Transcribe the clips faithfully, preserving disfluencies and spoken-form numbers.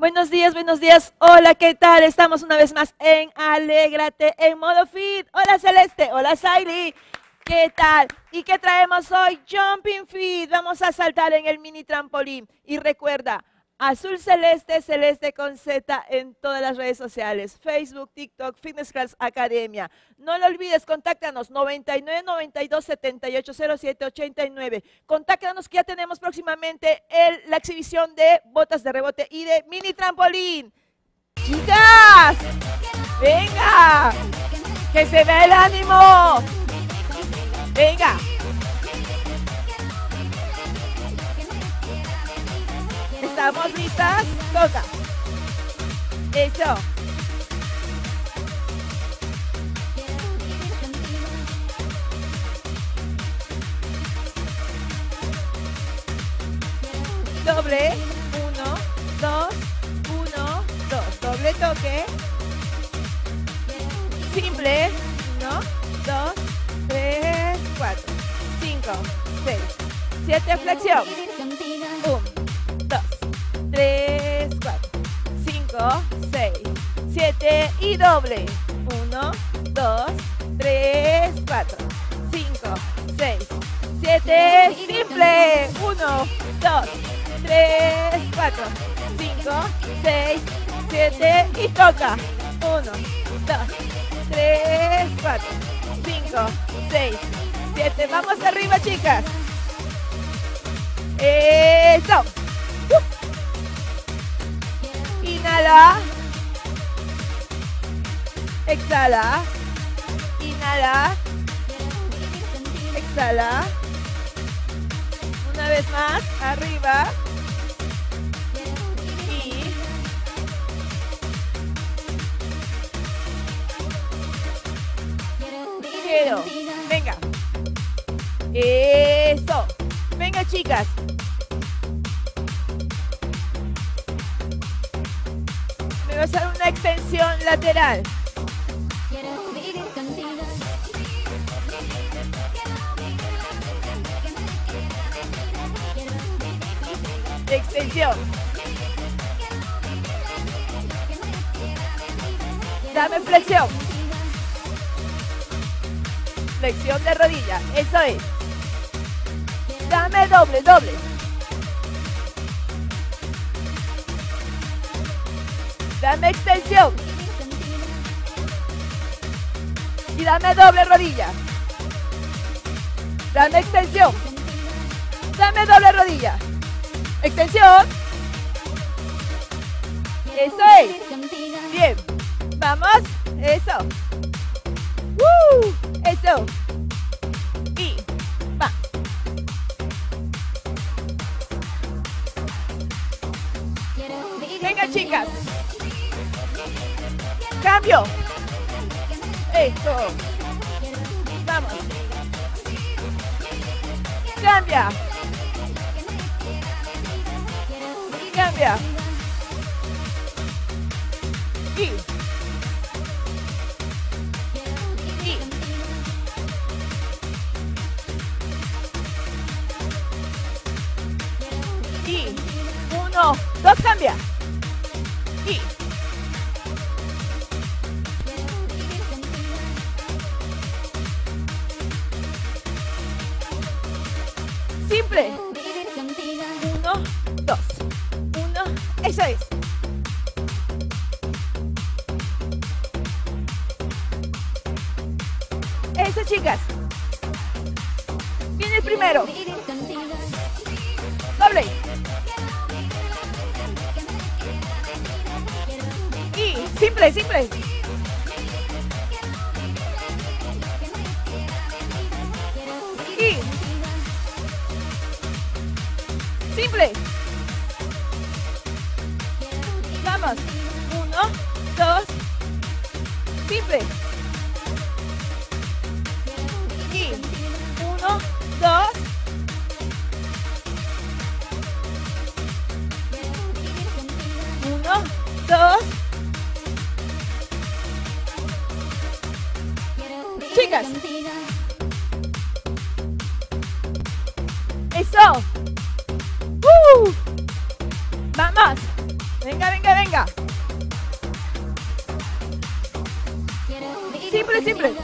Buenos días, buenos días. Hola, ¿qué tal? Estamos una vez más en Alégrate en modo fit. Hola, Celeste. Hola, Saily. ¿Qué tal? ¿Y qué traemos hoy? Jumping Fit. Vamos a saltar en el mini trampolín. Y recuerda, azul celeste, celeste con Z en todas las redes sociales. Facebook, TikTok, Fitness Class Academia. No lo olvides, contáctanos noventa y nueve, noventa y dos, setenta y ocho, cero siete, ochenta y nueve. Contáctanos que ya tenemos próximamente el, la exhibición de botas de rebote y de mini trampolín. ¡Chicas! ¡Venga! ¡Que se vea el ánimo! ¡Venga! ¿Estamos listas? Toca. Eso. Doble. Uno, dos, uno, dos. Doble toque. Simple. Uno, dos, tres, cuatro, cinco, seis, siete. Flexión. Uno, dos, tres, cuatro, cinco, seis, siete y doble. uno, dos, tres, cuatro, cinco, seis, siete. Simple. uno, dos, tres, cuatro, cinco, seis, siete y toca. uno, dos, tres, cuatro, cinco, seis, siete. Vamos arriba, chicas. Eso. Uh. Inhala. Exhala. Inhala. Exhala. Una vez más, arriba. Y quiero. Venga. Eso. Venga, chicas. Me va a hacer una extensión lateral. Extensión. Dame flexión. Flexión de rodilla. Eso es. Dame doble, doble. Dame extensión. Y dame doble rodilla. Dame extensión. Dame doble rodilla. Extensión. Eso es. Bien. Vamos. Eso. ¡Uh! Eso. Y va. Venga, chicas. Cambio. Esto. Vamos. Cambia. Cambia. Y. Y. Y. Uno, dos, cambia. Y. Simple. Uno, dos. Uno. Eso es. Eso, chicas. Viene el primero. Doble. Y simple, simple. Y simple. Vamos. Uno, dos. Simple. Y uno, dos. Uno, dos. Chicas. Eso. Uh. Vamos. Venga, venga, venga. Simple, simple.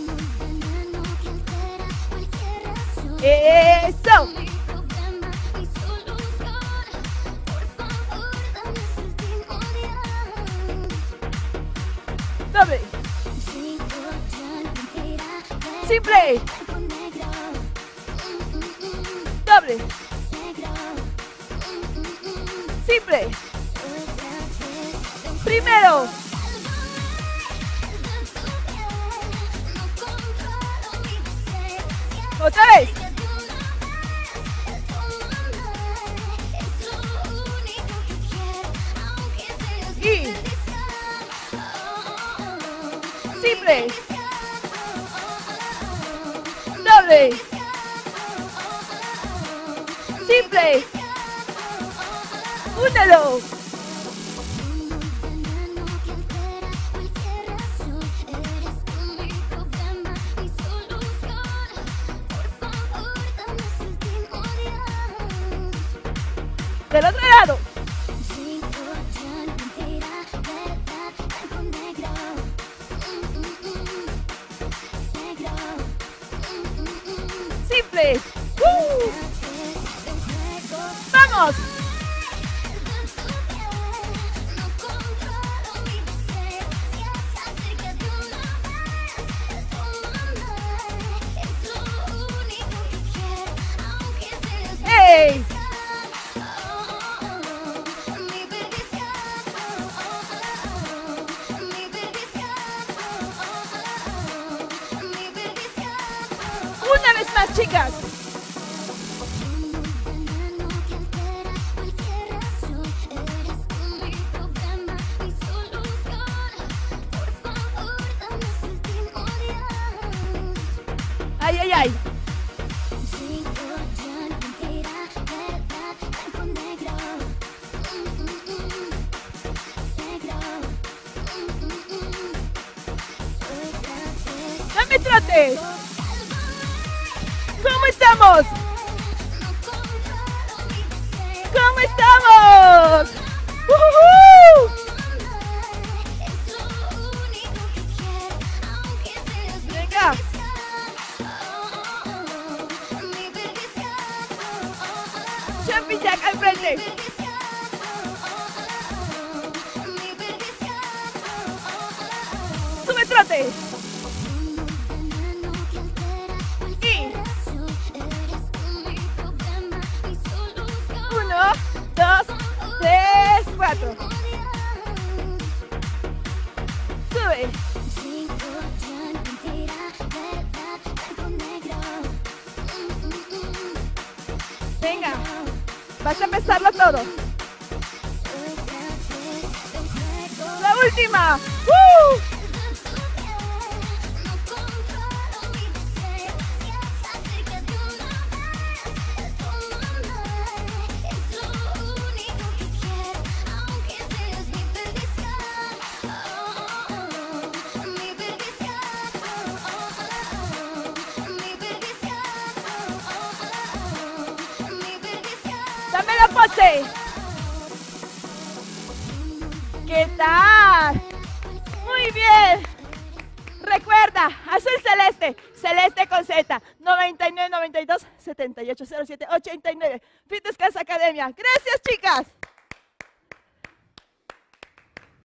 Eso. Doble. Simple. Doble. Simple. Primero. Otra vez. Y simple. Doble. Simple. Únelo. Del otro lado. Simple. ¡Uh! ¡Vamos! ¡Hey! Una vez más, chicas. Ay, ay, ay. Dame trote. ¿Cómo estamos? ¿Cómo estamos? ¡Uh-huh! Venga. Jumping jack al frente. Sube trote. Uno, dos, tres, cuatro. Sube. Venga, vas a empezarlo todo. La última. ¡Uh! Dame la pose. ¿Qué tal? Muy bien. Recuerda, azul celeste, celeste con Z, noventa y nueve, noventa y dos, setenta y ocho, cero siete, ochenta y nueve. Fitness Class Academia. Gracias, chicas.